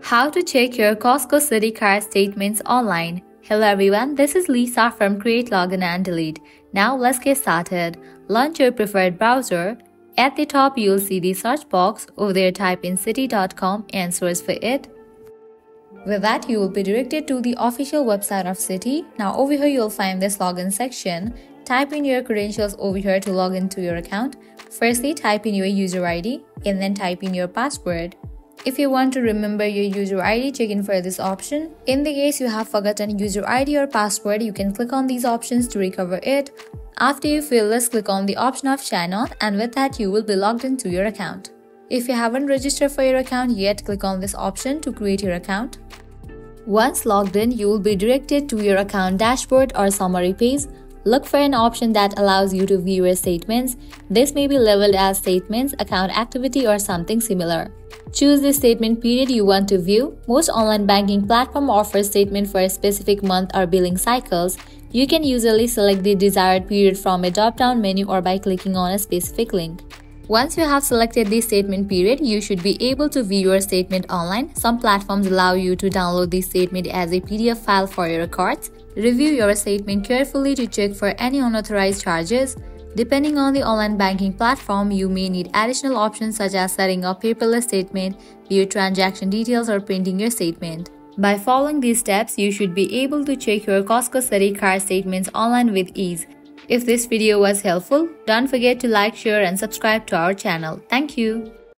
How to check your Costco Citi Card statements online. Hello everyone, this is Lisa from Create, Login and Delete. Now let's get started. Launch your preferred browser. At the top you'll see the search box. Over there type in citi.com and search for it. With that you will be directed to the official website of Citi. Now over here you'll find this login section. Type in your credentials over here to log into your account. Firstly type in your user ID and then type in your password. If you want to remember your user ID, check in for this option. In the case you have forgotten user ID or password, you can click on these options to recover it. After you fill this, click on the option of sign on, and with that you will be logged into your account. If you haven't registered for your account yet, click on this option to create your account. Once logged in, you will be directed to your account dashboard or summary page. Look for an option that allows you to view your statements. This may be labeled as statements, account activity, or something similar. Choose the statement period you want to view. Most online banking platforms offer statement for a specific month or billing cycles. You can usually select the desired period from a drop-down menu or by clicking on a specific link. Once you have selected the statement period, you should be able to view your statement online. Some platforms allow you to download the statement as a PDF file for your records. Review your statement carefully to check for any unauthorized charges. Depending on the online banking platform, you may need additional options such as setting up paperless statement, view transaction details, or printing your statement. By following these steps, you should be able to check your Costco Citi Card statements online with ease. If this video was helpful, don't forget to like, share, and subscribe to our channel. Thank you.